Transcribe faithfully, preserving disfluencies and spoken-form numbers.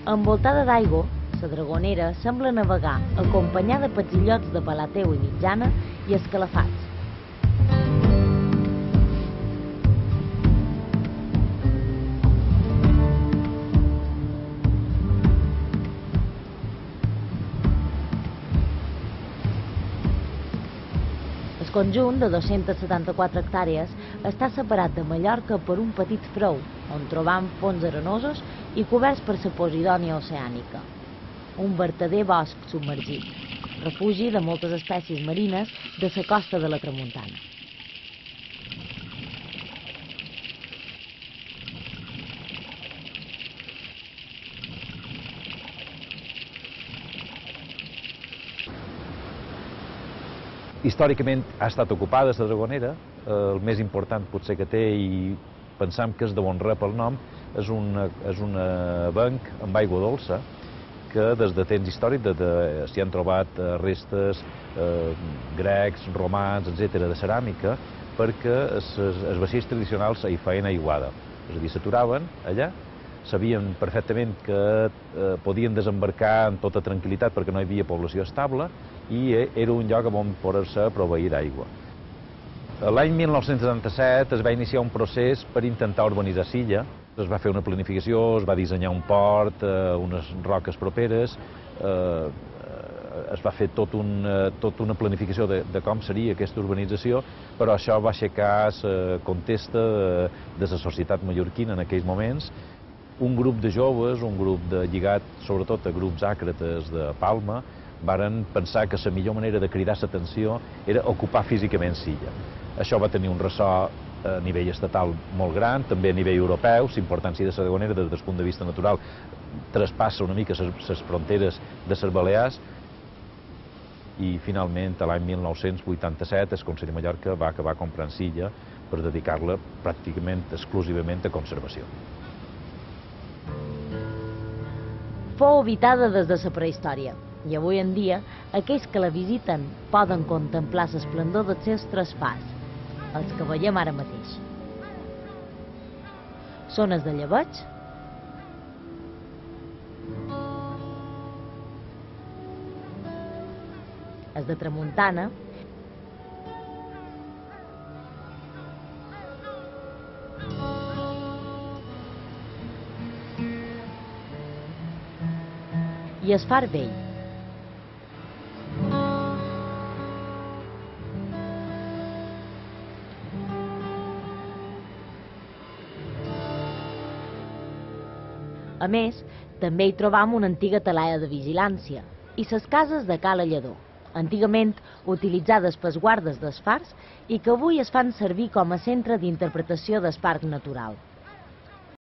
Envoltada d'aigua, la Dragonera sembla navegar acompanyada pels illots de Palateu i Mitjana i escalafats. El conjunt de dos-centes setanta-quatre hectàrees està separat de Mallorca per un petit frou, on trobam ponts arenosos i coberts per la Posidònia oceànica. Un vertader bosc submergit, refugi de moltes espècies marines de la costa de la Tramuntana. Històricament ha estat ocupada la Dragonera, el més important potser que té, i pensam que és de bon res pel nom, és una, és una banc amb aigua dolça que des de temps històric s'hi han trobat restes eh, grecs, romans, etcètera, de ceràmica, perquè els vaixells tradicionals hi feien aiguada. És a dir, s'aturaven allà, sabien perfectament que eh, podien desembarcar en tota tranquil·litat perquè no hi havia població estable i era un lloc on poder-se proveir d'aigua. L'any mil nou-cents setanta-set es va iniciar un procés per intentar urbanitzar Silla. Es va fer una planificació, es va dissenyar un port, eh, unes roques properes, eh, es va fer tot un, tot una planificació de, de com seria aquesta urbanització, però això va aixecar la contesta de, de la societat mallorquina en aquells moments. Un grup de joves, un grup de, lligat sobretot a grups àcrates de Palma, varen pensar que la millor manera de cridar l'atenció era ocupar físicament Silla. Això va tenir un ressò a nivell estatal molt gran, també a nivell europeu. La importància de la Dragonera des del punt de vista natural traspassa una mica les fronteres de les Balears i finalment l'any mil nou-cents vuitanta-set el Consell de Mallorca va acabar comprant Silla per dedicar-la pràcticament exclusivament a conservació. Fou habitada des de la prehistòria i avui en dia aquells que la visiten poden contemplar l'esplendor dels seus tres fars, els que veiem ara mateix. Són els de Llebeig, els de Tramuntana i el far vell. A més, també hi trobam una antiga talaia de vigilància i les cases de Cala Lledó, antigament utilitzades pels guardes dels fars i que avui es fan servir com a centre d'interpretació del parc natural.